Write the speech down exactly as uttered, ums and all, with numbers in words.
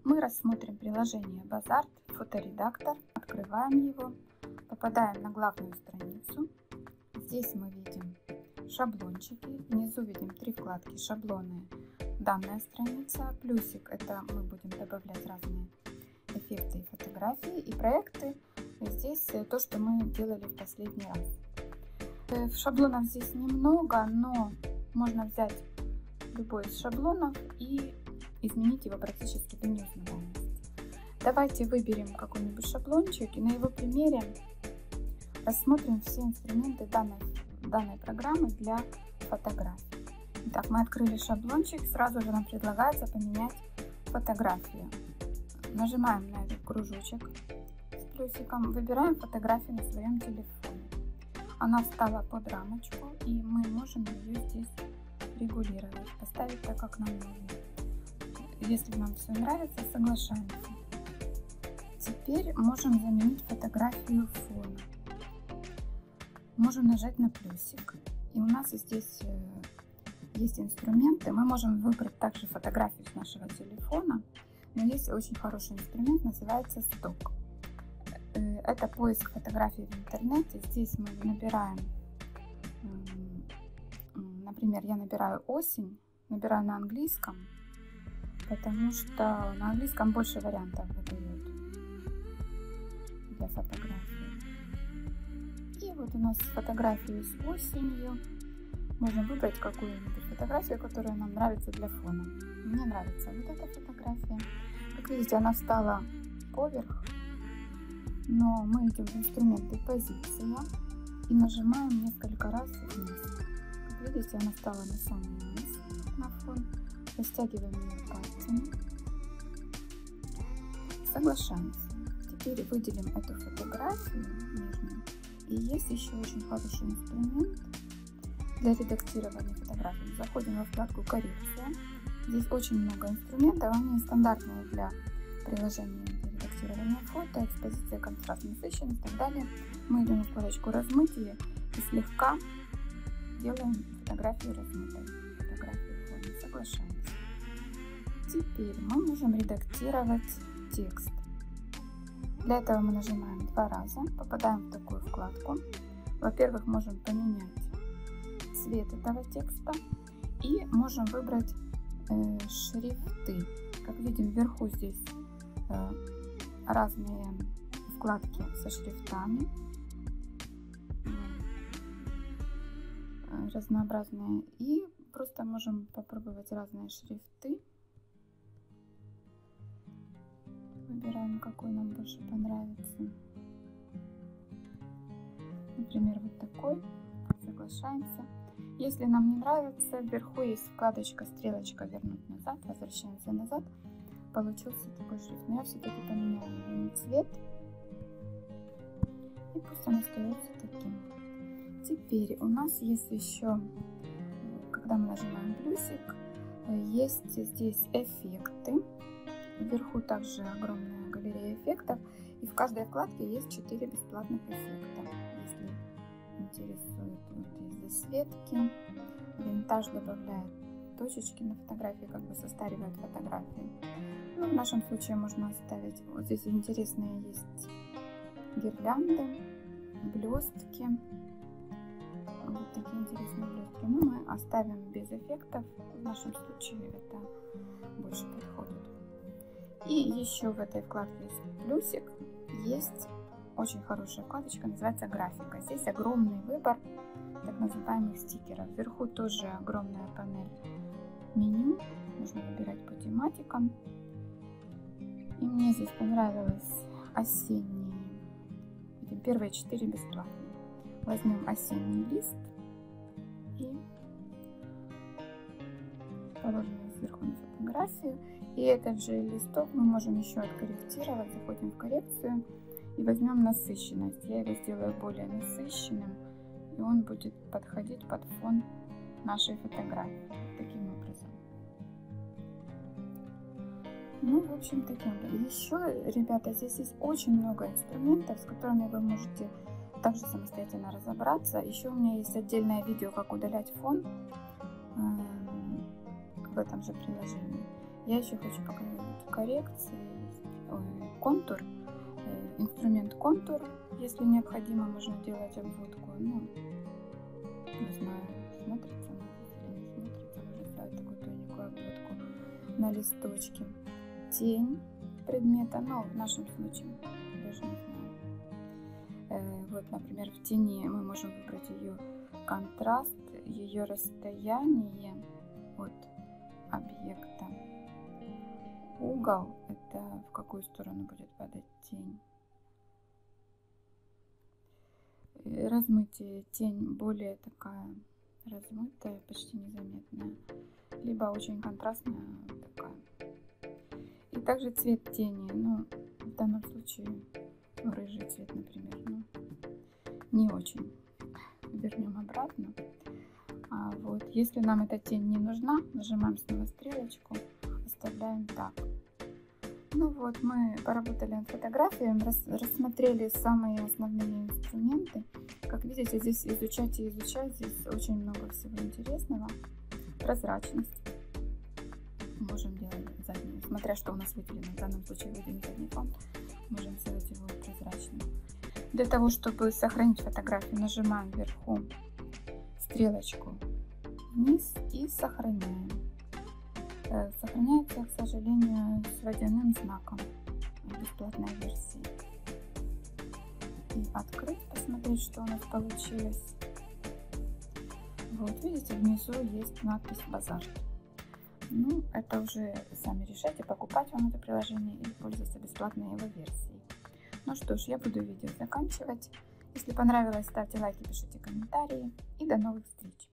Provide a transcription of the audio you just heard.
Мы рассмотрим приложение Bozart, фоторедактор, открываем его, попадаем на главную страницу. Здесь мы видим шаблончики, внизу видим три вкладки: шаблоны, данная страница, плюсик — это мы будем добавлять разные эффекты и фотографии, и проекты. Здесь то, что мы делали в последний раз. В шаблонах здесь немного, но можно взять любой из шаблонов и изменить его практически до неузнаваемости. Давайте выберем какой-нибудь шаблончик и на его примере рассмотрим все инструменты данной, данной программы для фотографий. Итак, мы открыли шаблончик, сразу же нам предлагается поменять фотографию. Нажимаем на этот кружочек с плюсиком, выбираем фотографию на своем телефоне. Она встала под рамочку, и мы можем ее здесь регулировать, поставить так, как нам нужно. Если нам все нравится, соглашаемся. Теперь можем заменить фотографию фона. Можем нажать на плюсик, и у нас здесь есть инструменты. Мы можем выбрать также фотографию с нашего телефона, но есть очень хороший инструмент, называется сток. Это поиск фотографий в интернете. Здесь мы набираем, например, я набираю осень, набираю на английском, потому что на английском больше вариантов выдает для фотографии. И вот у нас фотографии с осенью. Можно выбрать какую-нибудь фотографию, которая нам нравится для фона. Мне нравится вот эта фотография. Как видите, она встала поверх, но мы идем в инструменты позиция и нажимаем несколько раз вниз. Как видите, она стала на самый низ на фон. Растягиваем ее пальцами. Соглашаемся. Теперь выделим эту фотографию нижнюю. И есть еще очень хороший инструмент для редактирования фотографий. Заходим во вкладку «Коррекция». Здесь очень много инструментов, они стандартные для приложения для редактирования фото, экспозиция, контраст, насыщенность и так далее. Мы идем в вкладочку «Размытие» и слегка делаем фотографию размытой. Фотографию фона. Соглашаемся. Теперь мы можем редактировать текст. Для этого мы нажимаем два раза, попадаем в такую вкладку. Во-первых, можем поменять цвет этого текста и можем выбрать э, шрифты. Как видим, вверху здесь э, разные вкладки со шрифтами, э, разнообразные, и просто можем попробовать разные шрифты. Выбираем, какой нам больше понравится. Например, вот такой. Соглашаемся. Если нам не нравится, вверху есть вкладочка «Стрелочка вернуть назад». Возвращаемся назад. Получился такой шрифт. Но я все-таки поменяла ему цвет. И пусть он остается таким. Теперь у нас есть еще, когда мы нажимаем плюсик, есть здесь эффекты. Вверху также огромная галерея эффектов, и в каждой вкладке есть четыре бесплатных эффекта. Если интересует, вот есть засветки, винтаж добавляет точечки на фотографии, как бы состаривает фотографии. Ну, в нашем случае можно оставить, вот здесь интересные есть гирлянды, блестки, вот такие интересные блестки. Но мы оставим без эффектов, в нашем случае это больше подходит. И еще в этой вкладке есть плюсик, есть очень хорошая вкладочка, называется «Графика». Здесь огромный выбор так называемых стикеров. Вверху тоже огромная панель меню, можно выбирать по тематикам. И мне здесь понравилось осенние. Видим, первые четыре бесплатные. Возьмем осенний лист и положим сверху на фотографию. И этот же листок мы можем еще откорректировать. Заходим в коррекцию и возьмем насыщенность. Я его сделаю более насыщенным, и он будет подходить под фон нашей фотографии. Таким образом. Ну, в общем, таким образом. Еще, ребята, здесь есть очень много инструментов, с которыми вы можете также самостоятельно разобраться. Еще у меня есть отдельное видео, как удалять фон в этом же приложении. Я еще хочу показать коррекции, ой, контур, инструмент контур, если необходимо, можно делать обводку. Ну, не знаю, смотрится она или не смотрится, можно сделать такую тоненькую обводку на листочке. Тень предмета, но в нашем случае даже не знаю. Э, вот, например, в тени мы можем выбрать ее контраст, ее расстояние от объекта. Угол — это в какую сторону будет падать тень. Размытие, тень более такая размытая, почти незаметная, либо очень контрастная такая. И также цвет тени, ну, в данном случае рыжий цвет, например, ну, не очень. Вернем обратно. А вот, если нам эта тень не нужна, нажимаем снова стрелочку, оставляем так. Ну вот, мы поработали над фотографией, рас, рассмотрели самые основные инструменты. Как видите, здесь изучать и изучать, здесь очень много всего интересного. Прозрачность. Можем делать заднюю, смотря что у нас выделено. В данном случае выделен задний фон, можем сделать его прозрачным. Для того, чтобы сохранить фотографию, нажимаем вверху стрелочку вниз и сохраняем. Сохраняется, к сожалению, с водяным знаком в бесплатной версии. И открыть, посмотреть, что у нас получилось. Вот, видите, внизу есть надпись «Базарт». Ну, это уже сами решайте, покупать вам это приложение или пользоваться бесплатной его версией. Ну что ж, я буду видео заканчивать. Если понравилось, ставьте лайки, пишите комментарии и до новых встреч!